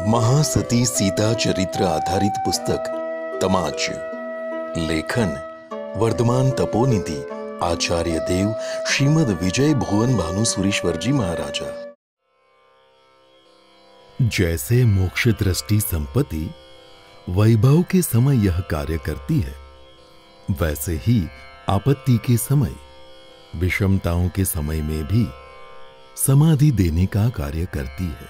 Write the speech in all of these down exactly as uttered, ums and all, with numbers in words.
महा सती सीता चरित्र आधारित पुस्तक तमाच। लेखन वर्धमान तपोनिधि आचार्य देव श्रीमद विजय भुवनभानु सुरीश्वरजी महाराजा। जैसे मोक्ष दृष्टि संपत्ति वैभव के समय यह कार्य करती है, वैसे ही आपत्ति के समय, विषमताओं के समय में भी समाधि देने का कार्य करती है।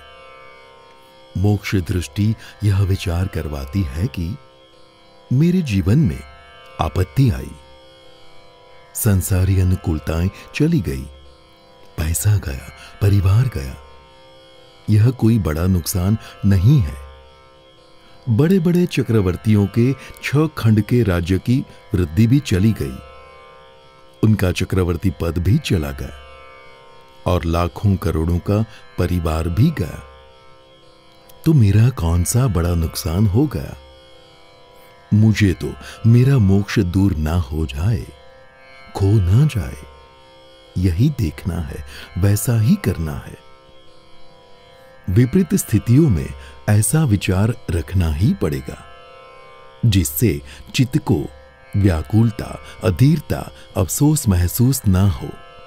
मोक्ष दृष्टि यह विचार करवाती है कि मेरे जीवन में आपत्ति आई, संसारी अनुकूलताएं चली गई, पैसा गया, परिवार गया, यह कोई बड़ा नुकसान नहीं है। बड़े बड़े चक्रवर्तियों के छह खंड के राज्य की वृद्धि भी चली गई, उनका चक्रवर्ती पद भी चला गया और लाखों करोड़ों का परिवार भी गया। तो मेरा कौन सा बड़ा नुकसान हो गया? मुझे तो मेरा मोक्ष दूर ना हो जाए, खो ना जाए, यही देखना है, वैसा ही करना है। विपरीत स्थितियों में ऐसा विचार रखना ही पड़ेगा जिससे चित्त को व्याकुलता, अधीरता, अफसोस महसूस ना हो।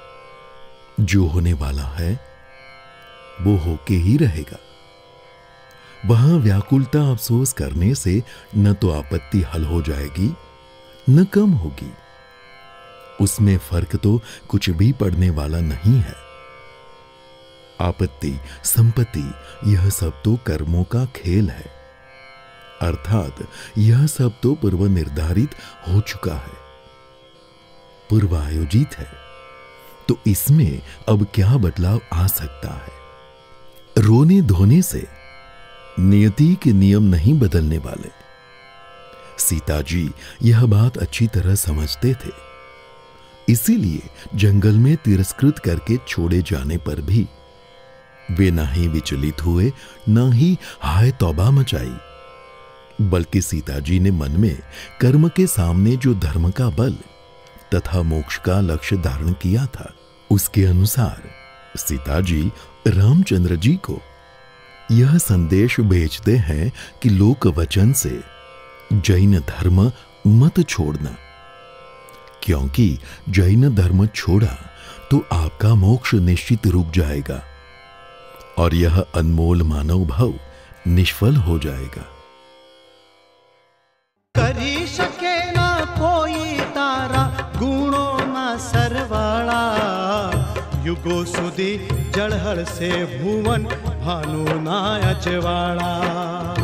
जो होने वाला है वो होके ही रहेगा। वहां व्याकुलता, अफसोस करने से न तो आपत्ति हल हो जाएगी न कम होगी, उसमें फर्क तो कुछ भी पड़ने वाला नहीं है। आपत्ति, संपत्ति, यह सब तो कर्मों का खेल है, अर्थात यह सब तो पूर्व निर्धारित हो चुका है, पूर्व आयोजित है। तो इसमें अब क्या बदलाव आ सकता है? रोने धोने से नियति के नियम नहीं बदलने वाले। सीता जी यह बात अच्छी तरह समझते थे, इसीलिए जंगल में तिरस्कृत करके छोड़े जाने पर भी वे ना ही विचलित हुए, ना ही हाय तौबा मचाई, बल्कि सीता जी ने मन में कर्म के सामने जो धर्म का बल तथा मोक्ष का लक्ष्य धारण किया था, उसके अनुसार सीता जी रामचंद्र जी को यह संदेश भेजते हैं कि लोक वचन से जैन धर्म मत छोड़ना, क्योंकि जैन धर्म छोड़ा तो आपका मोक्ष निश्चित रुक जाएगा और यह अनमोल मानव भाव निष्फल हो जाएगा। करी सके ना कोई तारा गुणों ना सरवाला, युगो सुधी जड़हर से भुवन भानु ना अजवाड़ा।